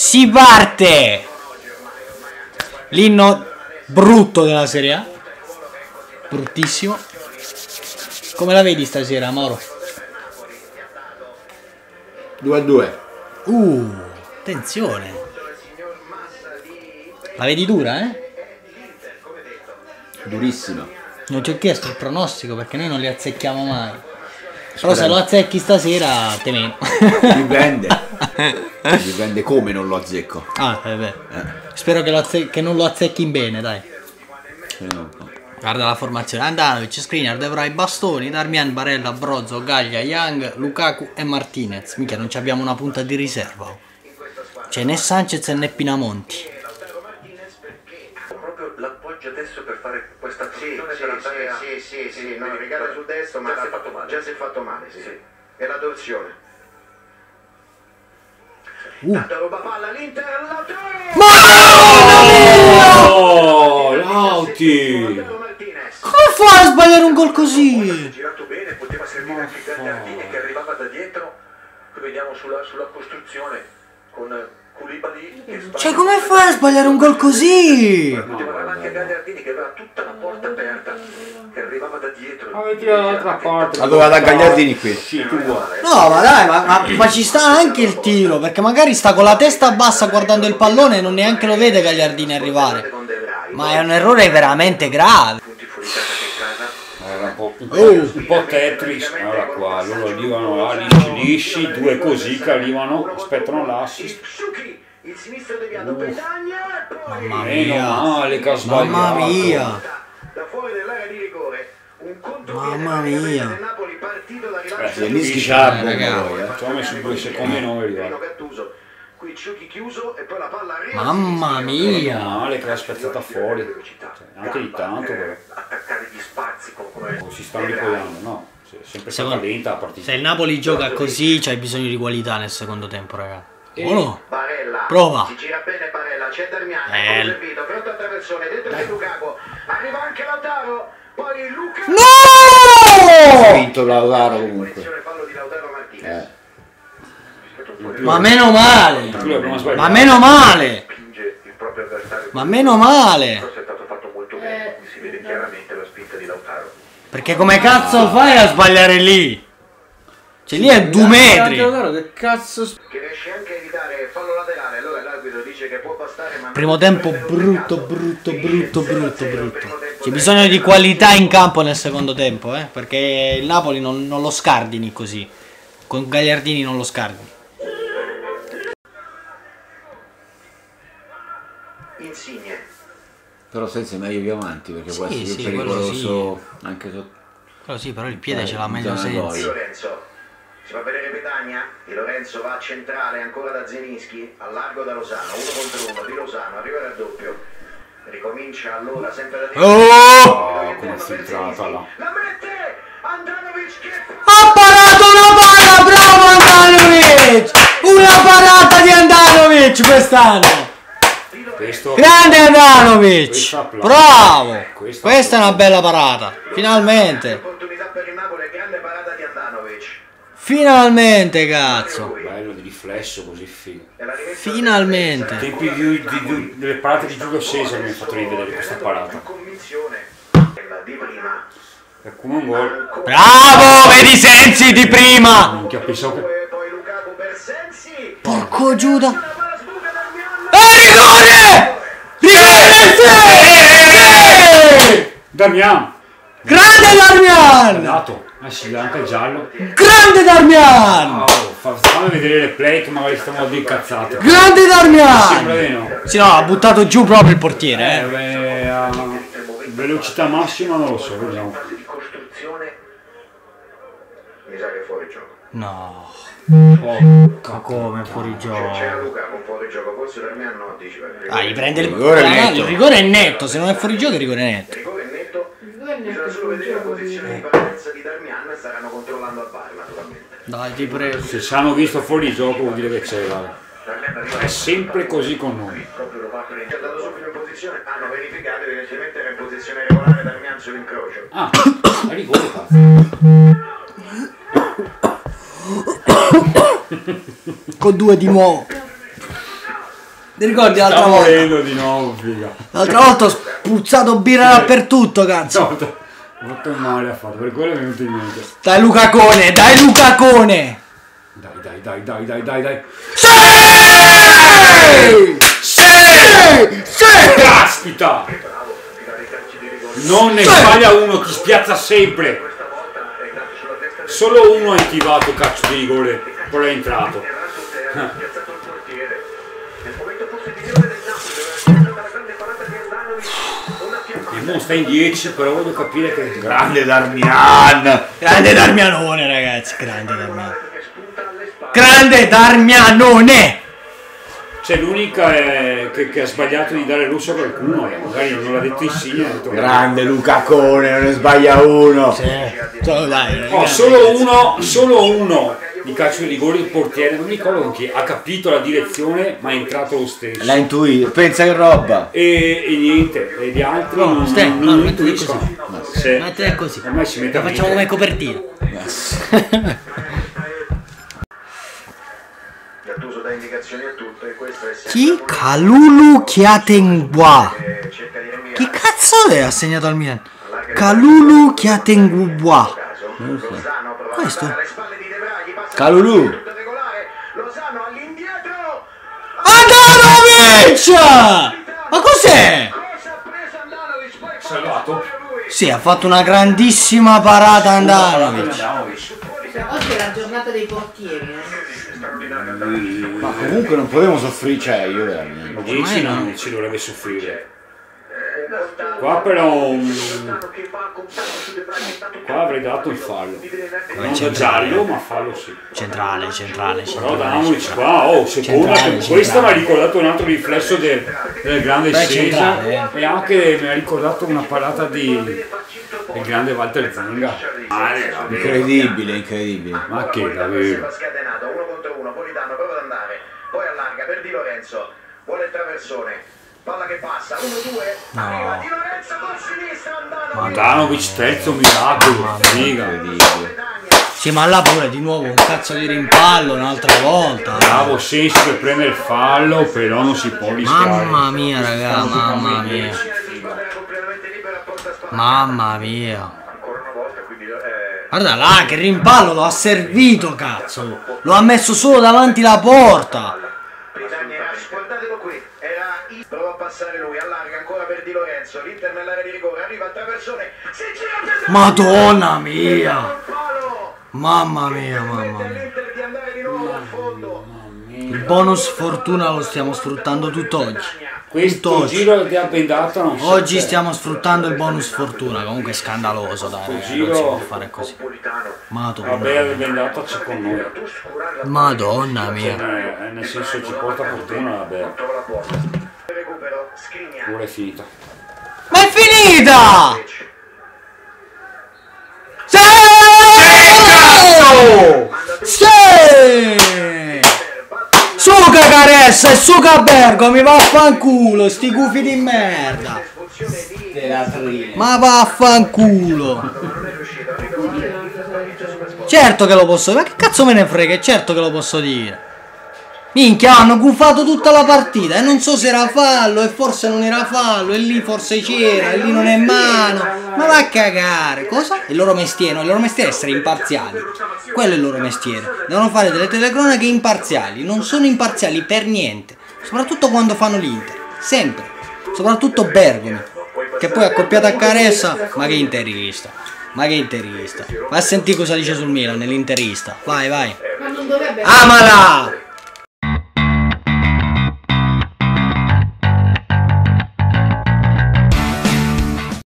Si parte! L'inno brutto della Serie A. Bruttissimo. Come la vedi stasera, Mauro? 2-2. Attenzione. La vedi dura, eh? Durissima. Non ti ho chiesto il pronostico perché noi non li azzecchiamo mai. Però se lo azzecchi stasera te meno. Dipende. Dipende come non lo azzecco. Spero che non lo azzecchi bene, dai. Guarda la formazione. Andanovic, Skriniar, De Vrij, Bastoni, Darmian, Barella, Brozo, Gaglia, Young, Lukaku e Martinez. Minchia, non abbiamo una punta di riserva. C'è né Sanchez né Pinamonti. Proprio l'appoggio adesso per fare questa posizione Sì, no, Riccardo sul destro, ma già si è fatto male, sì. E la torsione. Tanta roba palla all'Inter, Oh, Lauti! Come fa a sbagliare un gol così? girato bene, poteva servire anche Gagliardini che arrivava da dietro. Qui vediamo sulla costruzione con Koulibaly che sbaglia. Cioè, come fai a sbagliare un gol così? Poteva dare anche Gagliardini che aveva tutta la porta aperta, che arrivava da dietro. Dall'altra parte. Doveva da Gagliardini qui. No, ma dai, ma ci sta anche il tiro, perché magari sta con la testa bassa guardando il pallone e non neanche lo vede Gagliardini arrivare. Ma è un errore veramente grave. Era un po' Tetris. Allora qua, loro arrivano là, lisci, due così che arrivano, aspettano l'assist. il sinistro deviato Petagna e poi Mamma Meno mia. male che ha sbagliato. Mamma mia. da fuori dell'area di rigore un contropiede Mamma mia. del Napoli partito da rilancio Zelinski Qui sciarbo, raga. ci ha messo 2 secondi e non Pino arriva. Gattuso, qui Ciuchi chiuso e poi la palla arriva Mamma mia. Male che l'ha spezzata fuori. Anche di tanto però. attaccare gli spazi come Si stanno ricogliendo, no? Sempre stata lenta la partita. Se il Napoli gioca così c'hai bisogno di qualità nel secondo tempo, raga. Barella Prova. si gira bene Barella, c'è Darmian, servito, pronto a traversone, dentro di Lukaku, arriva anche Lautaro, poi Lukaku. Ha No! vinto Lautaro comunque. Punizione, fallo di Lautaro Martinez. Ma meno male. Ma meno male. spinge il proprio avversario. Ma meno male. Forse è stato fatto molto bene, si vede chiaramente la spinta di Lautaro. Perché come cazzo fai a sbagliare lì? Cioè lì è 2 metri. Che cazzo. Che riesce anche a evitare fallo laterale, allora l'arbitro dice che può bastare ma Primo tempo brutto. C'è bisogno di qualità in campo nel secondo tempo, perché il Napoli non lo scardini così. Con Gagliardini non lo scardini. Insigne. Però senza è meglio più avanti perché può essere Sì, più quello pericoloso anche sotto. Però sì, però il piede ce l'ha meglio zona senza. gol. Di Lorenzo. Si fa vedere Petagna, Di Lorenzo va a centrale ancora da Zelinski, a largo da Lozano, 1 contro 1 di Lozano, arriva il raddoppio. Ricomincia allora sempre da Oh! Come è filtrata là. La mette Andanovic che Ha parato una palla, bravo Andanovic! Una parata di Andanovic quest'anno! Questo Grande Andanovic! Questo applauso. Bravo! Questo Questa è una bella parata! Finalmente! opportunità per il Napoli, grande parata di Andanovic. Finalmente, cazzo! bello di riflesso così figo. E la rimessa I Finalmente! tempi delle parate di Giulio Cesare mi ha fatto rivedere questa parata. convinzione quella di prima. È come un gol. Bravo! Vedi Sensi di prima! Minchia, pensavo che... E poi Lukaku per Sensi. Porco Giuda! La palla sbuca Darmian. Rigore! Damian! Grande Darmian! Dato. Sì, anche giallo. Grande Darmian! Oh, fammi vedere le play che magari stiamo di incazzate. Grande Sembra Darmian! di no. Sì, no, ha buttato giù proprio il portiere, Beh, a velocità massima non lo so, vediamo. Fase di costruzione. Mi sa che è fuori gioco. No. Oh, Come fuori C'era gioco? Luca con fuori gioco, forse Darmian no, dici. Ah, gli prende il rigore netto. il rigore è netto, se non è fuori gioco il rigore è netto. Rigore netto. Bisogna solo vedere la posizione di partenza di Darmian e staranno controllando al bar naturalmente. Dai, ti prego. se ci hanno visto fuori gioco vuol dire che c'è, guarda. Darmian arriva È sempre così con noi. proprio lo va a prendere. È andato subito in posizione, hanno verificato evidentemente era in posizione regolare Darmian sull'incrocio. Ah, è rigore, cazzo. Con 2 di nuovo. Ti ricordi l'altra Sta volta? morendo di nuovo, figa. L'altra volta ho spuzzato birra dappertutto, cazzo. No, molto male ha fatto, per quello è venuto in mente. Dai Lucacone, dai Lucacone! Dai. Sì! Caspita! Non ne sbaglia uno, ti spiazza sempre. Solo uno ha attivato calcio di rigore, però è entrato. Il non sta in 10, però voglio capire che Grande Darmian! Grande Darmianone, ragazzi, grande Darmianone. Grande Darmianone! c'è l'unica che ha sbagliato di dare rosso a qualcuno, magari non l'ha detto Insigne, ha detto Grande Lucacone, non ne sbaglia uno. Dai, oh, solo uno di calcio di rigore, il portiere, non mi ricordo chi, ha capito la direzione ma è entrato lo stesso. L'ha intuito, pensa che roba. E niente, e gli altri No, non mettete intuiscono. così. Mettete così. Ormai si mette La a facciamo ridere. come copertina. Gattuso dà indicazioni a tutto e questo è Chi? Kalulu Chiatengua. cerca di rinviare Chi cazzo è assegnato al Milan? Kalulu Chiatengua. Lozano prova Questo? a andare alle spalle di De Vrij, passa Calulu. tutto regolare, Lozano all'indietro. Andanovic! Ma cos'è? Cosa ha preso Andanovic? Poi fa Salvato? lui. Sì, ha fatto una grandissima parata Andanovic. Oggi è la giornata dei portieri, Ma comunque non potremo soffrire, cioè io veramente. 10 non ci dovrebbe soffrire. Qua però qua avrei dato il fallo. Non da giallo, ma fallo sì. Centrale. Però Danovic qua, oh, seconda, Centrale. questa mi ha ricordato un altro riflesso del grande Beh, Sesa centrale, e anche mi ha ricordato una parata del grande Walter Zenga. Incredibile. Ma che davvero. Va scatenato, 1 contro 1, Politano prova ad andare, poi allarga per Di Lorenzo, vuole il traversone, palla che passa, 1-2, arriva Di Lorenzo con sinistra, Andanovic. Danovic terzo miracolo, figa. Sì, ma là pure di nuovo un cazzo di rimpallo un'altra volta. Bravo Sensi che prende il fallo, però non si può rischiare. Mamma mia, raga, mamma mia. Mamma mia. Guarda là, che rimpallo lo ha servito, cazzo. Lo ha messo solo davanti la porta. Guardatelo qui, prova a passare lui, allarga ancora per Di Lorenzo, l'Inter nell'area di rigore, arriva al traversone, si gira per Madonna mia. palo, Mamma mia. l'Inter di andare di nuovo al fondo. Il bonus fortuna lo stiamo sfruttando tutt'oggi. Questo giro di abbendata non so. Oggi stiamo sfruttando il bonus fortuna, comunque è scandaloso, dai, non si può fare così. Vabbè, Madonna, l'abbendata c'è con noi. Madonna mia. Nel senso ci porta fortuna, vabbè. Recupero, Skriniar. Pure è finita. Ma è finita! Sì! Suca Caressa e suca Bergo, mi vaffanculo, sti gufi di merda! Ma vaffanculo! Certo che lo posso dire, ma che cazzo me ne frega, certo che lo posso dire! Minchia, hanno gufato tutta la partita e non so se era fallo e forse non era fallo e lì forse c'era e lì non è mano. Ma va a cagare, cosa? Il loro mestiere, no? Il loro mestiere è essere imparziali. Quello è il loro mestiere. Devono fare delle telecronache imparziali, non sono imparziali per niente. Soprattutto quando fanno l'Inter, sempre. Soprattutto Bergomi, che poi accoppiato a Caressa, ma che interista. Ma che interista. Vai a sentire cosa dice sul Milan, nell'interista. Vai. ma non dovrebbe Amala!